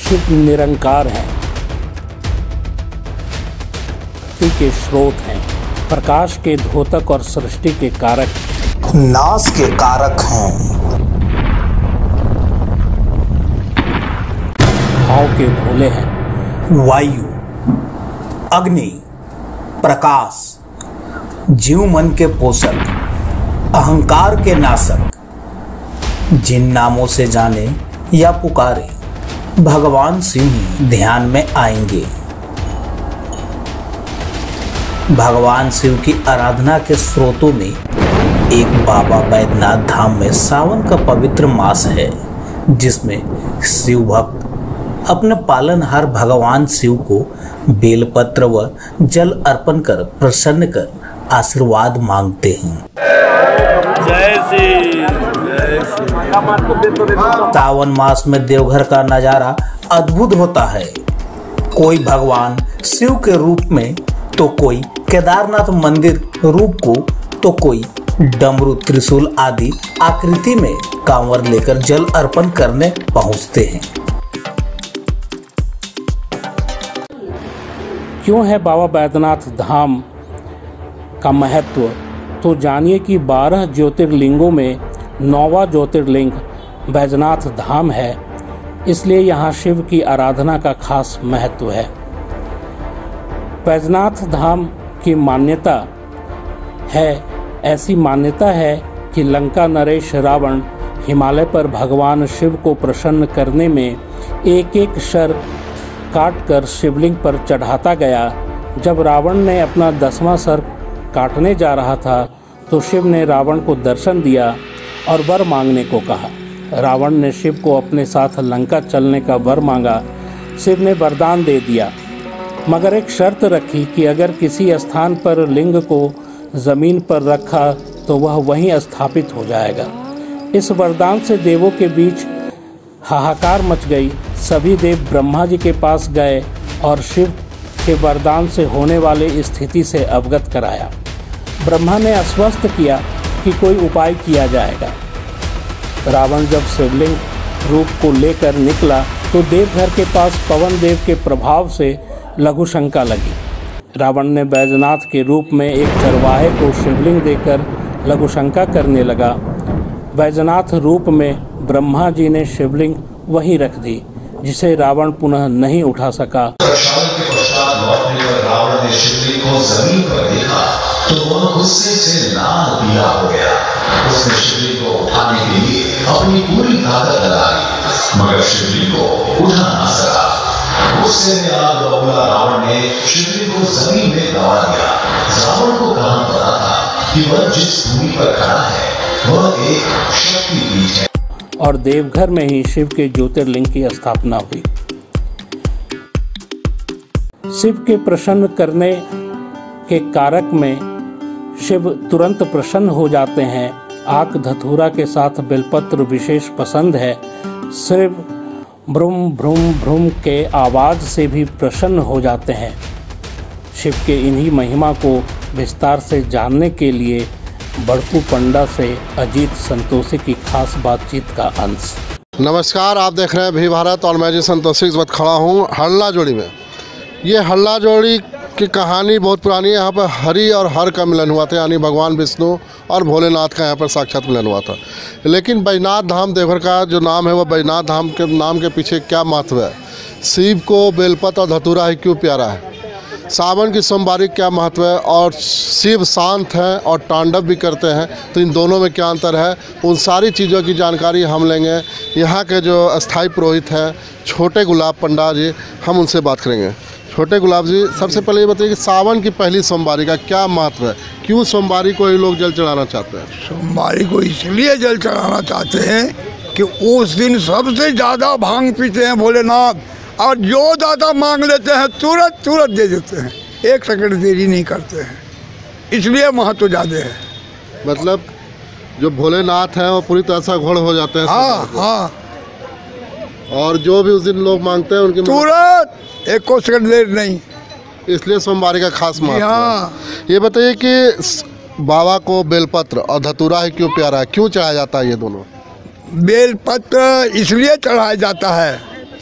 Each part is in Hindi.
शिव निरंकार हैं, शक्ति के स्रोत हैं, प्रकाश के द्योतक और सृष्टि के कारक, नाश के कारक हैं, भाव के भोले हैं, वायु, अग्नि, प्रकाश, जीव मन के पोषक, अहंकार के नाशक। जिन नामों से जाने या पुकारे भगवान शिव ही ध्यान में आएंगे। भगवान शिव की आराधना के स्रोतों में एक बाबा बैद्यनाथ धाम में सावन का पवित्र मास है, जिसमें शिव भक्त अपने पालनहार भगवान शिव को बेलपत्र व जल अर्पण कर प्रसन्न कर आशीर्वाद मांगते हैं। जय श्री सावन मास में देवघर का नजारा अद्भुत होता है। कोई भगवान शिव के रूप में, तो कोई केदारनाथ मंदिर रूप को, तो कोई डमरू त्रिशूल आदि आकृति में कांवर लेकर जल अर्पण करने पहुंचते हैं। क्यों है बाबा बैद्यनाथ धाम का महत्व? तो जानिए कि 12 ज्योतिर्लिंगों में 9वां ज्योतिर्लिंग बैद्यनाथ धाम है, इसलिए यहाँ शिव की आराधना का खास महत्व है। बैद्यनाथ धाम की मान्यता है, ऐसी मान्यता है कि लंका नरेश रावण हिमालय पर भगवान शिव को प्रसन्न करने में एक एक शर काटकर शिवलिंग पर चढ़ाता गया। जब रावण ने अपना 10वां सर काटने जा रहा था तो शिव ने रावण को दर्शन दिया और वर मांगने को कहा। रावण ने शिव को अपने साथ लंका चलने का वर मांगा। शिव ने वरदान दे दिया, मगर एक शर्त रखी कि अगर किसी स्थान पर लिंग को जमीन पर रखा तो वह वहीं स्थापित हो जाएगा। इस वरदान से देवों के बीच हाहाकार मच गई। सभी देव ब्रह्मा जी के पास गए और शिव के वरदान से होने वाली स्थिति से अवगत कराया। ब्रह्मा ने आश्वस्त किया कि कोई उपाय किया जाएगा। रावण जब शिवलिंग रूप को लेकर निकला तो देवघर के पास पवन देव के प्रभाव से लघु शंका लगी। रावण ने बैद्यनाथ के रूप में एक चरवाहे को शिवलिंग देकर लघु शंका करने लगा। बैद्यनाथ रूप में ब्रह्मा जी ने शिवलिंग वहीं रख दी, जिसे रावण पुनः नहीं उठा सका। प्रक्षालन के पश्चात लौटने पर रावण ने शिवलिंग को जमीन पर देखा तो वह गुस्से से लाल पीला हो गया। उसने शिवलिंग को उठाने के लिए अपनी पूरी ताकत लगाई, मगर शिवलिंग को उठा ना सका। गुस्से में आग बबूला रावण ने शिवलिंग को जमीन में दबा दिया। रावण को कहां पता था कि वह जिस भूमि पर खड़ा है वह एक शक्तिपीठ है और देवघर में ही शिव के ज्योतिर्लिंग की स्थापना हुई। शिव के प्रसन्न करने के कारक में शिव तुरंत प्रसन्न हो जाते हैं। आक धतूरा के साथ बेलपत्र विशेष पसंद है। शिव भ्रूम भ्रूम भ्रूम के आवाज से भी प्रसन्न हो जाते हैं। शिव के इन्हीं महिमा को विस्तार से जानने के लिए बड़कू पंडा से अजीत संतोषी की खास बातचीत का अंश। नमस्कार, आप देख रहे हैं भी भारत और मैं जी संतोषी इस वक्त खड़ा हूँ हल्ला जोड़ी में। ये हल्ला जोड़ी की कहानी बहुत पुरानी है। यहाँ पर हरि और हर का मिलन हुआ था, यानी भगवान विष्णु और भोलेनाथ का यहाँ पर साक्षात मिलन हुआ था। लेकिन बैद्यनाथ धाम देवघर का जो नाम है वह बैद्यनाथ धाम के नाम के पीछे क्या महत्व है? शिव को बेलपत्र और धतूरा ही क्यों प्यारा है? सावन की सोमवारी क्या महत्व है? और शिव शांत हैं और तांडव भी करते हैं, तो इन दोनों में क्या अंतर है? उन सारी चीज़ों की जानकारी हम लेंगे। यहाँ के जो अस्थाई पुरोहित हैं छोटे गुलाब पंडा जी, हम उनसे बात करेंगे। छोटे गुलाब जी, सबसे पहले ये बताइए कि सावन की पहली सोमवारी का क्या महत्व है? क्यों सोमवारी को ये लोग जल चढ़ाना चाहते हैं? सोमवारी को इसलिए जल चढ़ाना चाहते हैं कि उस दिन सबसे ज़्यादा भांग पीते हैं भोलेनाथ, और जो ज़्यादा मांग लेते हैं तुरंत तुरंत दे देते हैं, एक सेकंड देरी नहीं करते हैं, इसलिए महत्व ज़्यादा है। मतलब जो भोलेनाथ हैं वो पूरी तरह से घोड़ हो जाते हैं। हाँ हाँ, और जो भी उस दिन लोग मांगते हैं उनकी तुरंत एक को सेकंड देर नहीं, इसलिए सोमवारी का खास महत्व है। हाँ, ये बताइए कि बाबा को बेलपत्र और धतूरा ही क्यों प्यारा है, क्यों चढ़ाया जाता है ये दोनों? बेलपत्र इसलिए चढ़ाया जाता है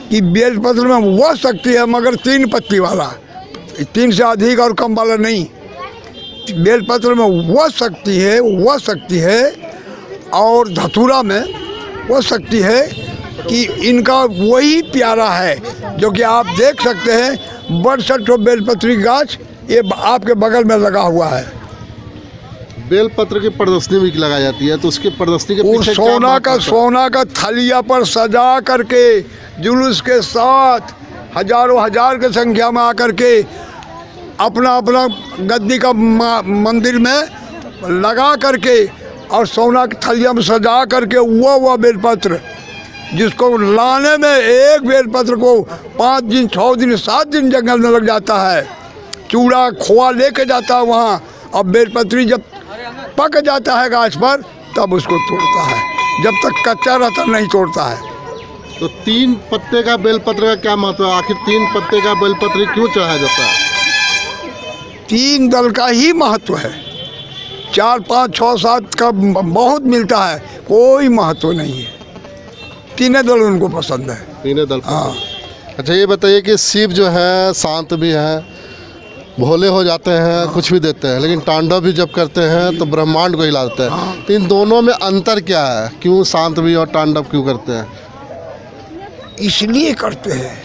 कि बेलपत्र में वह शक्ति है मगर 3 पत्ती वाला, 3 से अधिक और कम वाला नहीं। बेलपत्र में वह शक्ति है और धतूरा में वह शक्ति है कि इनका वही प्यारा है जो कि आप देख सकते हैं। 62 बेलपत्री गाछ ये आपके बगल में लगा हुआ है। बेलपत्र की प्रदर्शनी भी लगाई जाती है, तो उसकी प्रदर्शनी के पीछे सोना का थलिया पर सजा करके जुलूस के साथ हजार की संख्या में आकर के अपना गद्दी का मंदिर में लगा करके और सोना की थलिया में सजा करके वह बेलपत्र, जिसको लाने में एक बेलपत्र को 5 दिन 6 दिन 7 दिन जंगल में लग जाता है। चूड़ा खोआ लेके जाता है वहाँ, और बेलपत्री जब पक जाता है गाछ पर तब उसको तोड़ता है, जब तक कच्चा रहता नहीं तोड़ता है। तो 3 पत्ते का बेलपत्र का क्या महत्व है? आखिर 3 पत्ते का बेलपत्र क्यों चढ़ाया जाता है? 3 दल का ही महत्व है, 4 5 6 7 का बहुत मिलता है, कोई महत्व नहीं है। 3 दल उनको पसंद है। 3 दल। हाँ। अच्छा ये बताइए कि शिव जो है शांत भी है, भोले हो जाते हैं, कुछ भी देते हैं, लेकिन तांडव भी जब करते हैं तो ब्रह्मांड को हिलाते हैं। तो इन दोनों में अंतर क्या है? क्यों शांत भी और तांडव क्यों करते हैं? इसलिए करते हैं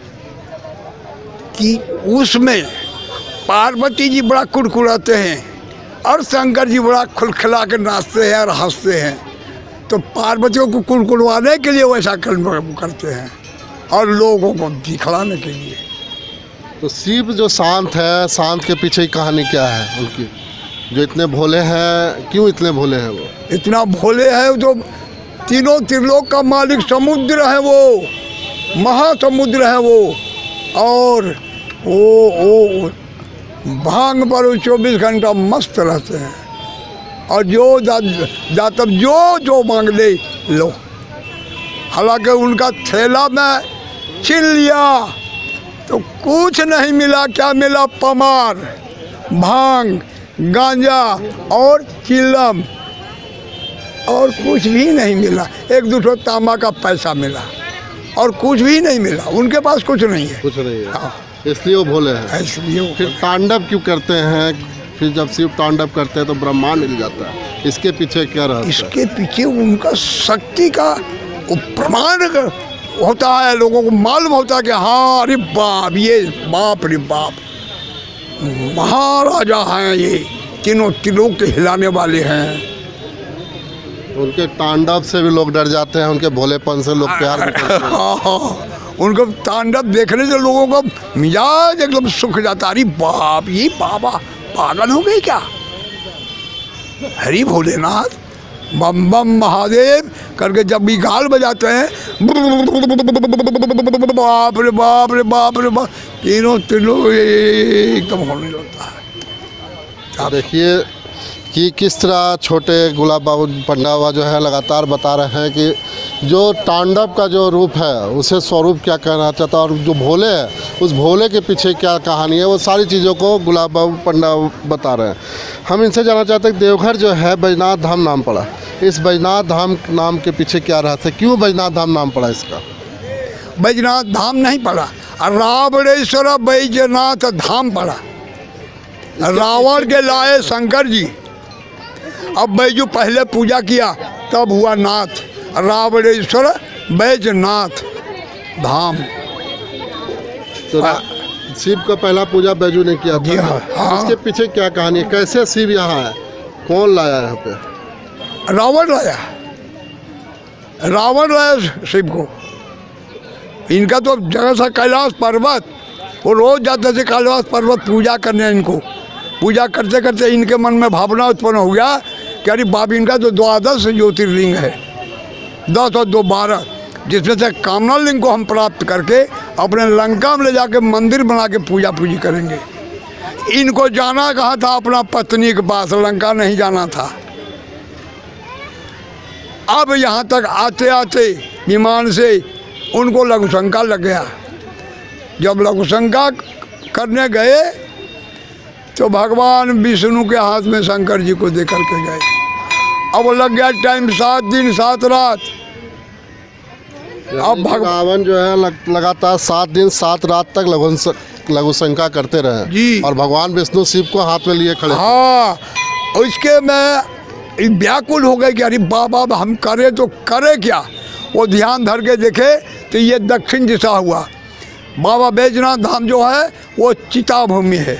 कि उसमें पार्वती जी बड़ा कुड़कुड़ाते हैं और शंकर जी बड़ा खुलखिला के नाचते हैं और हंसते हैं। तो पार्वती को कुड़कुड़वाने के लिए वैसा कर्म करते हैं और लोगों को दिखलाने के लिए। तो शिव जो शांत है, शांत के पीछे की कहानी क्या है उनकी? जो इतने भोले हैं, क्यों इतने भोले हैं वो? इतना भोले है जो तीनों त्रिलोक का मालिक समुद्र है, वो महासमुद्र है वो, और वो भांग पर 24 घंटा मस्त रहते हैं और जो दातब जो मांग ले लो। हालांकि उनका थैला में छीन लिया तो कुछ नहीं मिला। क्या मिला? पमार, भांग, गांजा और चिलम, और कुछ भी नहीं मिला। 1-2 तांबा का पैसा मिला और कुछ भी नहीं मिला। उनके पास कुछ नहीं है। कुछ नहीं है। हाँ। इसलिए वो भोले हैं। इसलिए फिर तांडव क्यों करते हैं? फिर जब शिव तांडव करते हैं तो ब्रह्मांड हिल जाता है, इसके पीछे क्या रहता है? इसके पीछे उनका शक्ति का प्रमाण होता है। लोगों को मालूम होता है कि हाँ, अरे बाप, ये बाप रे बाप, महाराजा हैं ये, तीनों त्रिलोक के हिलाने वाले हैं। उनके तांडव से भी लोग डर जाते हैं, उनके भोलेपन से लोग प्यार भी करते हैं। हाँ, उनको तांडव देखने से लोगों का मिजाज एकदम सूख जाता है। अरे बाप, ये बाबा पागल हो गए क्या? हरि भोलेनाथ, बम बम महादेव करके जब भी गाल बजाते हैं, बाप रे बाप रे बाप रे बाप, तीनों त्रिलोक एकदम होने लगता है। आप देखिए कि किस तरह छोटे गुलाब बाबू पंडावा जो है लगातार बता रहे हैं कि जो तांडव का जो रूप है उसे स्वरूप क्या कहना चाहता है और जो भोले है उस भोले के पीछे क्या कहानी है, वो सारी चीज़ों को गुलाब बाबू पंडावा बता रहे हैं। हम इनसे जानना चाहते हैं कि देवघर जो है बैजनाथ धाम नाम पड़ा, इस बैजनाथ धाम नाम के पीछे क्या रहस्य, क्यों बैजनाथ धाम नाम पड़ा इसका? बैजनाथ धाम नहीं पड़ा, रावणेश्वर बैजनाथ धाम पड़ा। रावण के लाए शंकर जी, अब बैजू पहले पूजा किया तब हुआ नाथ, रावणेश्वर बैजनाथ धाम। तो शिव का पहला पूजा बैजू ने किया था। हाँ। इसके पीछे क्या कहानी है? कैसे शिव यहाँ है? कौन लाया यहाँ पे? रावण लाया शिव को। इनका तो जगह सा कैलाश पर्वत, वो रोज जाते थे कैलाश पर्वत पूजा करने। इनको पूजा करते करते इनके मन में भावना उत्पन्न हो गया कि अरे बाप, इनका तो 12 ज्योतिर्लिंग है, 10 और 2 12, जिसमें से कामना लिंग को हम प्राप्त करके अपने लंका में ले जाके मंदिर बना के पूजा पूजी करेंगे। इनको जाना कहाँ था? अपना पत्नी के पास, लंका नहीं जाना था। अब यहाँ तक आते आते विमान से उनको लघुशंका लग गया। जब लघुशंका करने गए तो भगवान विष्णु के हाथ में शंकर जी को दे करके गए। अब लग गया टाइम 7 दिन 7 रात। अब रावण जो है लगातार 7 दिन 7 रात तक लघु शंका करते रहे जी। और भगवान विष्णु शिव को हाथ में लिए खड़े। हाँ, उसके मैं व्याकुल हो गए कि अरे बाबा हम करें तो करें क्या। वो ध्यान धर के देखे तो ये दक्षिण दिशा हुआ। बाबा बैजनाथ धाम जो है वो चिता भूमि है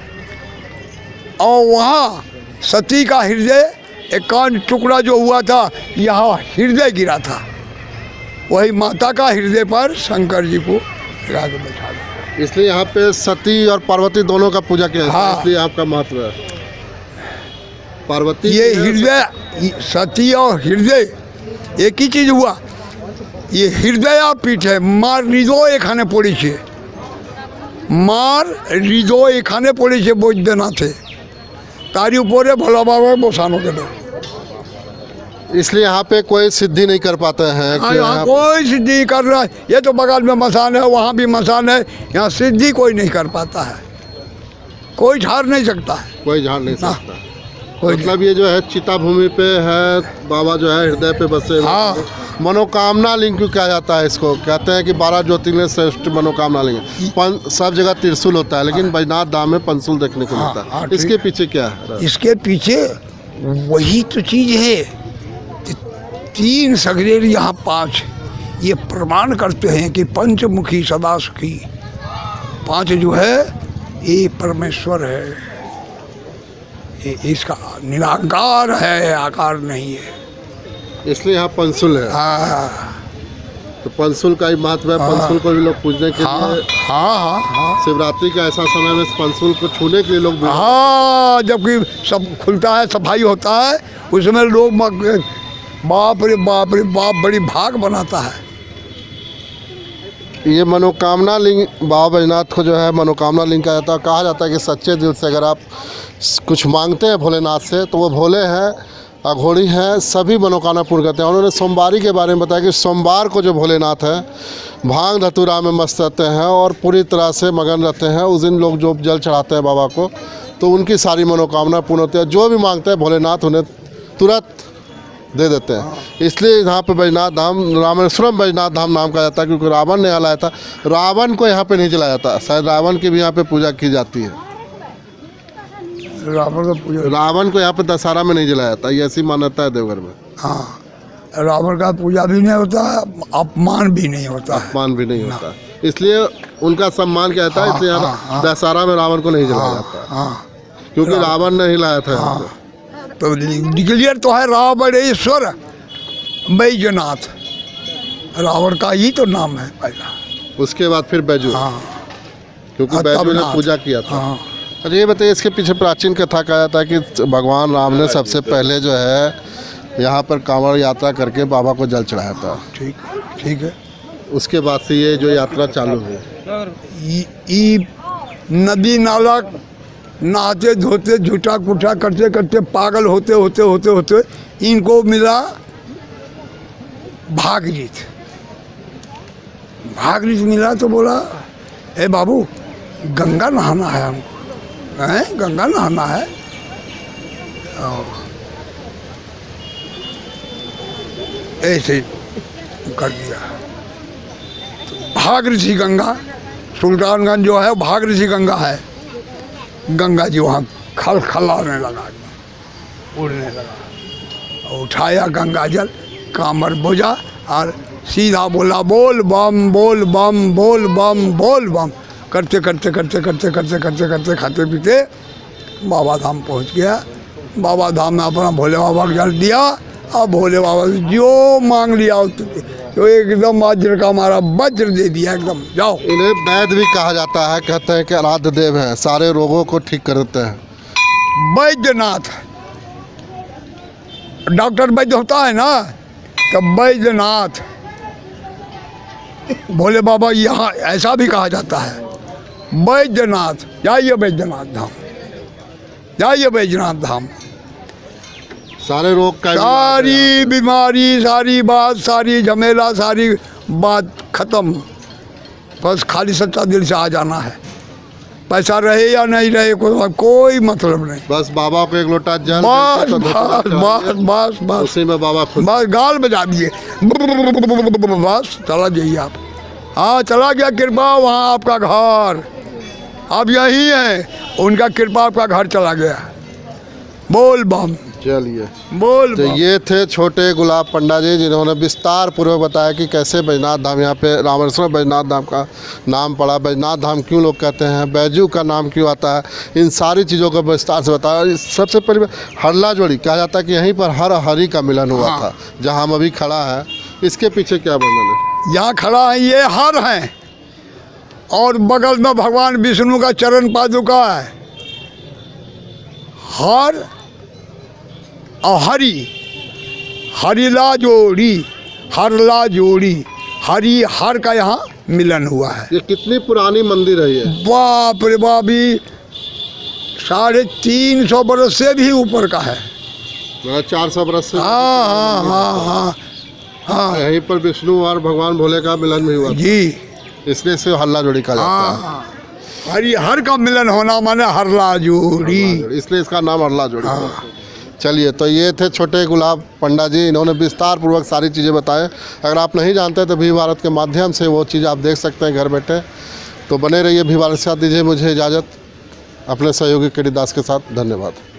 और वहाँ सती का हृदय एकांत टुकड़ा जो हुआ था, यहाँ हृदय गिरा था। वही माता का हृदय पर शंकर जी को ला के बैठा दिया। इसलिए यहाँ पे सती और पार्वती दोनों का पूजा किया जाता है। हाँ। इसलिए आपका महत्व है। पार्वती ये हृदय, सती और हृदय एक ही चीज हुआ। ये हृदय पीठ है। मार हृदय एखाने पड़े, मार हृदय एखाने पड़े বৈদ্যনাথে, तारी ऊपर भोला बाबा बसानो के लिए। इसलिए यहाँ पे कोई सिद्धि नहीं कर पाते हैं कि यहाँ कोई सिद्धि नहीं कर रहा है। ये तो बगल में मसान है, वहाँ भी मसान है, यहाँ सिद्धि कोई नहीं कर पाता है, कोई झाड़ नहीं सकता है, कोई झाड़ नहीं सकता। कोई मतलब ये जो है चिता भूमि पे है, बाबा जो है हृदय पे बसे। हाँ। मनोकामना लिंग क्यों कहा जाता है इसको? कहते हैं कि 12 ज्योतिर्लिंग श्रेष्ठ मनोकामना लिंग। सब जगह त्रिशूल होता है, लेकिन बैजनाथ धाम में पंसुल देखने को मिलता है। इसके पीछे क्या है? इसके पीछे वही तो चीज है। 3 सगरेर यहाँ 5 ये प्रमाण करते हैं कि पंचमुखी सदा सुखी। 5 जो है ये परमेश्वर है, ये इसका निराकार है, आकार नहीं है, इसलिए यहाँ पंसुल है। हाँ। तो पंसुल का ही महत्व है। पंसुल को भी लोग पूजने के लिए, हाँ, शिवरात्रि का ऐसा समय में पंसुल को छूने के लिए लोग हाँ, जबकि सब खुलता है, सफाई होता है, उसमें लोग बाप रे बाप रे बाप बड़ी भाग बनाता है। ये मनोकामना लिंग बाबा बैजनाथ को जो है मनोकामना लिंग कहा जाता है। कहा जाता है कि सच्चे दिल से अगर आप कुछ मांगते हैं भोलेनाथ से तो वो भोले हैं, अघोरी हैं, सभी मनोकामना पूर्ण करते हैं। उन्होंने सोमवारी के बारे में बताया कि सोमवार को जो भोलेनाथ है भांग धतूरा में मस्त रहते हैं और पूरी तरह से मगन रहते हैं। उस दिन लोग जो जल चढ़ाते हैं बाबा को तो उनकी सारी मनोकामना पूर्ण होती है। जो भी मांगते हैं भोलेनाथ उन्हें तुरंत दे देते हैं। इसलिए यहाँ पे बैजनाथ धाम रामेश्वरम बैजनाथ धाम नाम कहा जाता है, क्योंकि रावण ने लाया था। रावण को यहाँ पे नहीं जलाया जाता, शायद रावण की भी यहाँ पे पूजा की जाती है। रावण को यहाँ पे दशहरा में नहीं जलाया जाता, ये ऐसी मान्यता है देवघर में। हाँ, रावण का पूजा भी नहीं होता, अपमान भी नहीं होता, अपमान भी नहीं होता, इसलिए उनका सम्मान किया जाता है। इसलिए यहाँ दशहरा में रावण को नहीं जलाया जाता, क्योंकि रावण ने ही लाया था यहाँ पे। तो डिक्लेयर तो है रावणेश्वर बैजनाथ, रावण का ही तो नाम है पहला। उसके बाद फिर बैजू, क्योंकि बैजू ने पूजा किया था। अरे ये बताइए, इसके पीछे प्राचीन कथा कहा जाता है कि भगवान राम ने सबसे पहले जो है यहाँ पर कांवड़ यात्रा करके बाबा को जल चढ़ाया था। ठीक है। उसके बाद से ये जो यात्रा चालू हुई। नदी नाला नहाते धोते झूठा कुठा करते करते पागल होते होते होते होते इनको मिला भागीरथ। भागीरथ मिला तो बोला, ए बाबू गंगा नहाना है हमको। हैं, गंगा नहाना है? ऐसे कर दिया। भागीरथी गंगा, सुल्तानगंज जो है भागीरथी गंगा है। गंगा जी वहाँ खलखलाने लगा, उड़ने लगा। उठाया गंगा जल, कामर बोझा और सीधा बोला बोल बम बोल बम बोल बम बोल बम करते करते करते करते करते करते करते खाते पीते बाबा धाम पहुँच गया। बाबा धाम में अपना भोले बाबा को जल दिया और भोले बाबा से जो मांग लिया तो एकदम वज्र का हमारा वज्र दे दिया एकदम। जाओ। इन्हें वैद्य भी कहा जाता है, कहते हैं कि आराध्य देव हैं, सारे रोगों को ठीक करते हैं। बैद्यनाथ, डॉक्टर वैद्य होता है ना, तो बैद्यनाथ भोले बाबा यहाँ ऐसा भी कहा जाता है। बैद्यनाथ, जाइए बैद्यनाथ धाम, जाइए बैद्यनाथ धाम। सारे रोग का, सारी बीमारी, सारी बात, सारी झमेला, सारी बात खत्म। बस खाली सच्चा दिल से आ जाना है। पैसा रहे या नहीं रहे कोई मतलब नहीं। बस बाबा को एक लोटा जल बस बस बस बस बस उसी में बाबा खुश। बस गाल बजा दिए, बस चला जाइए आप। हाँ चला गया कृपा, वहाँ आपका घर अब यही है, उनका कृपा आपका घर चला गया। बोल बम। चलिए बोल तो बम। ये थे छोटे गुलाब पंडा जी, जिन्होंने विस्तार पूर्वक बताया कि कैसे बैजनाथ धाम, यहाँ पे रामेश्वर बैजनाथ धाम का नाम पड़ा, बैजनाथ धाम क्यों लोग कहते हैं, बैजू का नाम क्यों आता है, इन सारी चीज़ों को विस्तार से बताया। सबसे पहले हरला जोड़ी कहा जाता है कि यहीं पर हर हरि का मिलन हुआ था, जहाँ हम अभी खड़ा है। इसके पीछे क्या वर्णन है? यहाँ खड़ा है ये हर है, और बगल में भगवान विष्णु का चरण पादुका है। हर और हरि, हरिला जोड़ी, हरला जोड़ी, हरि हर का यहाँ मिलन हुआ है। ये कितनी पुरानी मंदिर है ये? बाप रे बाप, 350 बरस से भी ऊपर का है। 400 बरस से। हाँ हाँ हाँ हाँ हाँ यहीं पर विष्णु और भगवान भोले का मिलन भी हुआ जी, इसलिए इसे हल्ला जोड़ी कहा जाता है। हाँ हरि हर का मिलन होना माने हरला जोड़ी, इसलिए इसका नाम हरला जोड़ी है। चलिए तो ये थे छोटे गुलाब पंडा जी, इन्होंने विस्तार पूर्वक सारी चीज़ें बताएं। अगर आप नहीं जानते तो भी भारत के माध्यम से वो चीज़ आप देख सकते हैं घर बैठे। तो बने रहिए भी भारत के साथ। दीजिए मुझे इजाज़त अपने सहयोगी केडी दास के साथ। धन्यवाद।